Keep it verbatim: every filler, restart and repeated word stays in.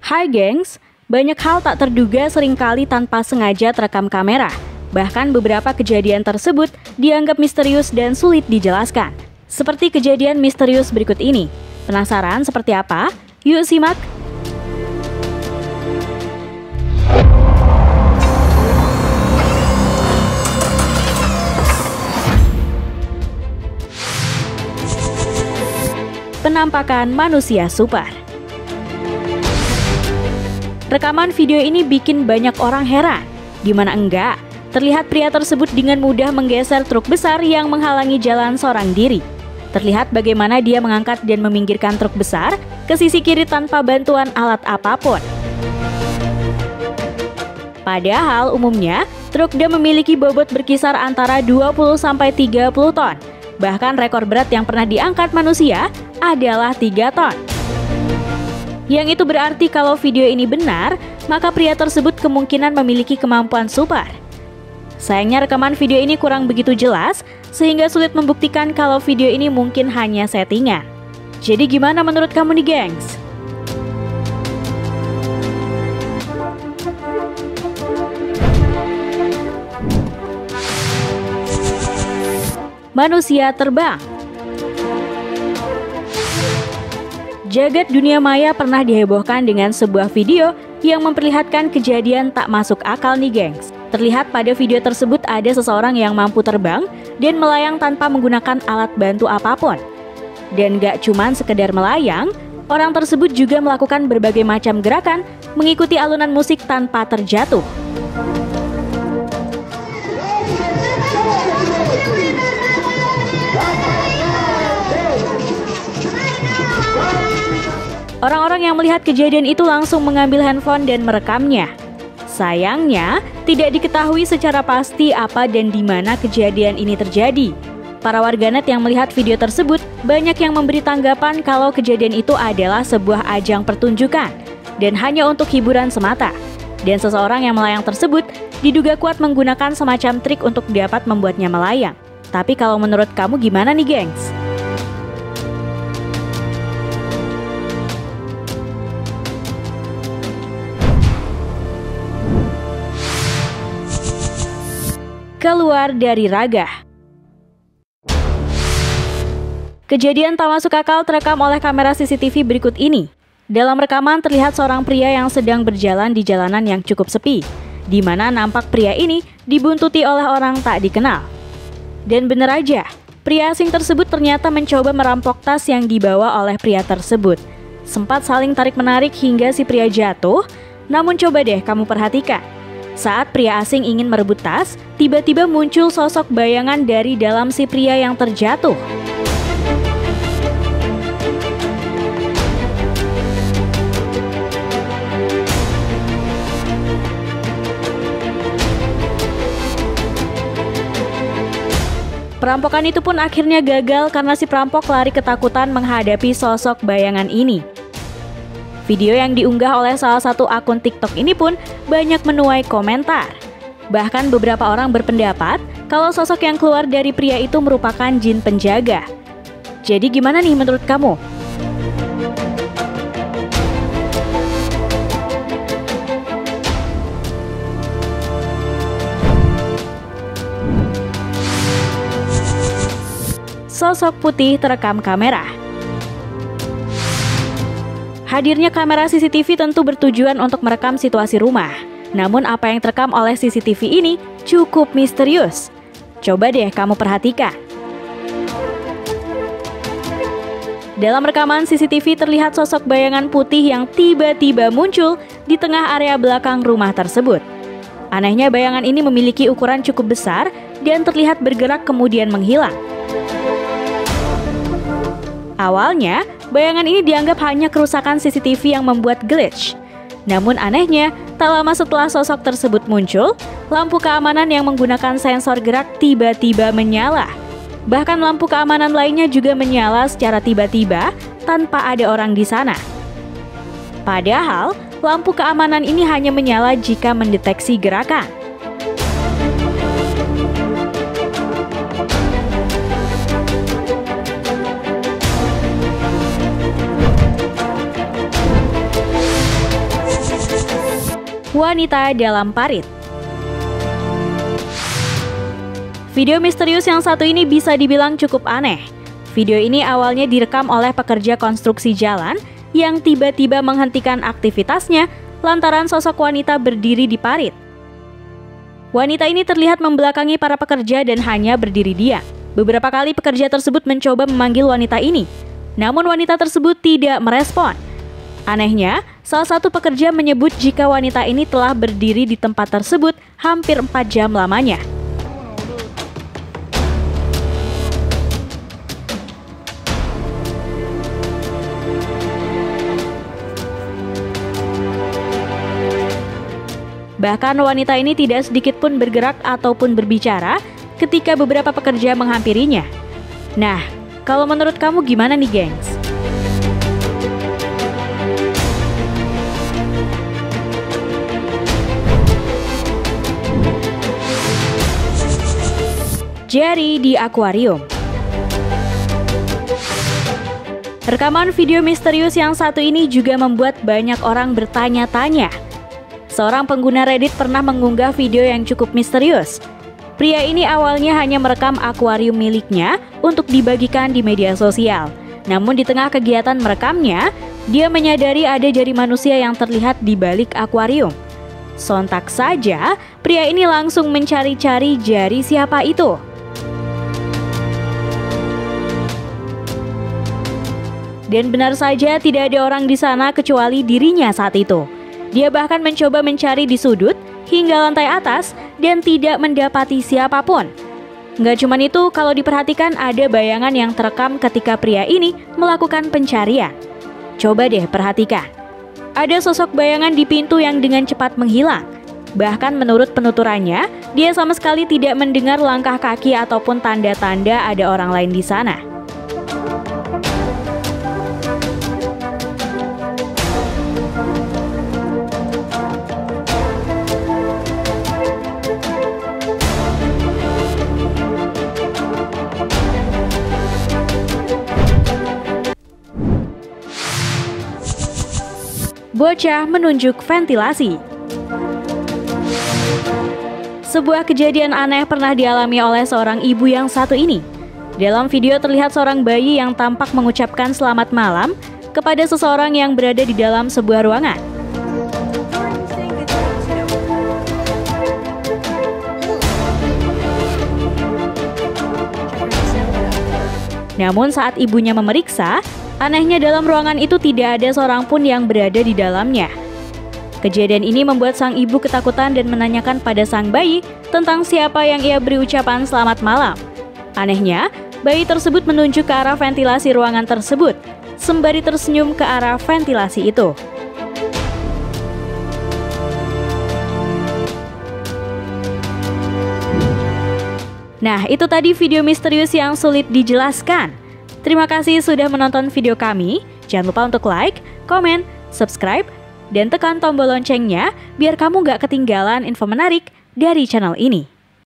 Hai gengs, banyak hal tak terduga seringkali tanpa sengaja terekam kamera. Bahkan beberapa kejadian tersebut dianggap misterius dan sulit dijelaskan. Seperti kejadian misterius berikut ini. Penasaran seperti apa? Yuk simak! Penampakan manusia super. Rekaman video ini bikin banyak orang heran. Gimana enggak? Terlihat pria tersebut dengan mudah menggeser truk besar yang menghalangi jalan seorang diri. Terlihat bagaimana dia mengangkat dan meminggirkan truk besar ke sisi kiri tanpa bantuan alat apapun. Padahal umumnya truk dam memiliki bobot berkisar antara dua puluh sampai tiga puluh ton. Bahkan rekor berat yang pernah diangkat manusia adalah tiga ton. Yang itu berarti kalau video ini benar, maka pria tersebut kemungkinan memiliki kemampuan super. Sayangnya rekaman video ini kurang begitu jelas, sehingga sulit membuktikan kalau video ini mungkin hanya settingan. Jadi gimana menurut kamu nih gengs? Manusia terbang. Jagat dunia maya pernah dihebohkan dengan sebuah video yang memperlihatkan kejadian tak masuk akal nih gengs. Terlihat pada video tersebut ada seseorang yang mampu terbang dan melayang tanpa menggunakan alat bantu apapun. Dan gak cuman sekedar melayang, orang tersebut juga melakukan berbagai macam gerakan mengikuti alunan musik tanpa terjatuh. Orang-orang yang melihat kejadian itu langsung mengambil handphone dan merekamnya. Sayangnya, tidak diketahui secara pasti apa dan di mana kejadian ini terjadi. Para warganet yang melihat video tersebut banyak yang memberi tanggapan kalau kejadian itu adalah sebuah ajang pertunjukan dan hanya untuk hiburan semata. Dan seseorang yang melayang tersebut diduga kuat menggunakan semacam trik untuk dapat membuatnya melayang. Tapi kalau menurut kamu gimana nih gengs? Keluar dari raga. Kejadian tak masuk akal terekam oleh kamera C C T V berikut ini. Dalam rekaman terlihat seorang pria yang sedang berjalan di jalanan yang cukup sepi, di mana nampak pria ini dibuntuti oleh orang tak dikenal. Dan bener aja, pria asing tersebut ternyata mencoba merampok tas yang dibawa oleh pria tersebut. Sempat saling tarik-menarik hingga si pria jatuh, namun coba deh kamu perhatikan. Saat pria asing ingin merebut tas, tiba-tiba muncul sosok bayangan dari dalam si pria yang terjatuh. Perampokan itu pun akhirnya gagal karena si perampok lari ketakutan menghadapi sosok bayangan ini. Video yang diunggah oleh salah satu akun TikTok ini pun banyak menuai komentar. Bahkan beberapa orang berpendapat kalau sosok yang keluar dari pria itu merupakan jin penjaga. Jadi gimana nih menurut kamu? Sosok putih terekam kamera. Hadirnya kamera C C T V tentu bertujuan untuk merekam situasi rumah. Namun apa yang terekam oleh C C T V ini cukup misterius. Coba deh kamu perhatikan. Dalam rekaman C C T V terlihat sosok bayangan putih yang tiba-tiba muncul di tengah area belakang rumah tersebut. Anehnya bayangan ini memiliki ukuran cukup besar dan terlihat bergerak kemudian menghilang. Awalnya, bayangan ini dianggap hanya kerusakan C C T V yang membuat glitch. Namun anehnya, tak lama setelah sosok tersebut muncul, lampu keamanan yang menggunakan sensor gerak tiba-tiba menyala. Bahkan lampu keamanan lainnya juga menyala secara tiba-tiba tanpa ada orang di sana. Padahal, lampu keamanan ini hanya menyala jika mendeteksi gerakan. wanita dalam parit. Video misterius yang satu ini bisa dibilang cukup aneh. Video ini awalnya direkam oleh pekerja konstruksi jalan yang tiba-tiba menghentikan aktivitasnya lantaran sosok wanita berdiri di parit. Wanita ini terlihat membelakangi para pekerja dan hanya berdiri diam. Beberapa kali pekerja tersebut mencoba memanggil wanita ini, namun wanita tersebut tidak merespon. Anehnya, salah satu pekerja menyebut jika wanita ini telah berdiri di tempat tersebut hampir empat jam lamanya. Bahkan wanita ini tidak sedikit pun bergerak ataupun berbicara ketika beberapa pekerja menghampirinya. Nah, kalau menurut kamu gimana nih, gengs? Jari di akuarium. Rekaman video misterius yang satu ini juga membuat banyak orang bertanya-tanya. Seorang pengguna Reddit pernah mengunggah video yang cukup misterius. Pria ini awalnya hanya merekam akuarium miliknya untuk dibagikan di media sosial. Namun di tengah kegiatan merekamnya, dia menyadari ada jari manusia yang terlihat di balik akuarium. Sontak saja, pria ini langsung mencari-cari jari siapa itu. Dan benar saja tidak ada orang di sana kecuali dirinya saat itu. Dia bahkan mencoba mencari di sudut hingga lantai atas dan tidak mendapati siapapun. Nggak cuman itu, kalau diperhatikan ada bayangan yang terekam ketika pria ini melakukan pencarian. Coba deh perhatikan. Ada sosok bayangan di pintu yang dengan cepat menghilang. Bahkan menurut penuturannya, dia sama sekali tidak mendengar langkah kaki ataupun tanda-tanda ada orang lain di sana. Bocah menunjuk ventilasi. Sebuah kejadian aneh pernah dialami oleh seorang ibu yang satu ini. Dalam video terlihat seorang bayi yang tampak mengucapkan selamat malam kepada seseorang yang berada di dalam sebuah ruangan. Namun saat ibunya memeriksa, anehnya dalam ruangan itu tidak ada seorang pun yang berada di dalamnya. Kejadian ini membuat sang ibu ketakutan dan menanyakan pada sang bayi tentang siapa yang ia beri ucapan selamat malam. Anehnya, bayi tersebut menunjuk ke arah ventilasi ruangan tersebut, sembari tersenyum ke arah ventilasi itu. Nah, itu tadi video misterius yang sulit dijelaskan. Terima kasih sudah menonton video kami. Jangan lupa untuk like, komen, subscribe, dan tekan tombol loncengnya biar kamu gak ketinggalan info menarik dari channel ini.